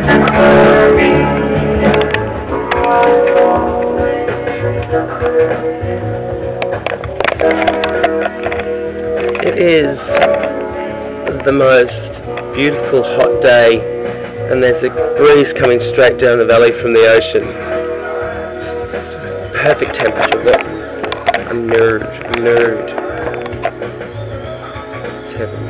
It is the most beautiful hot day, and there's a breeze coming straight down the valley from the ocean. Perfect temperature. What a nude. It's heaven.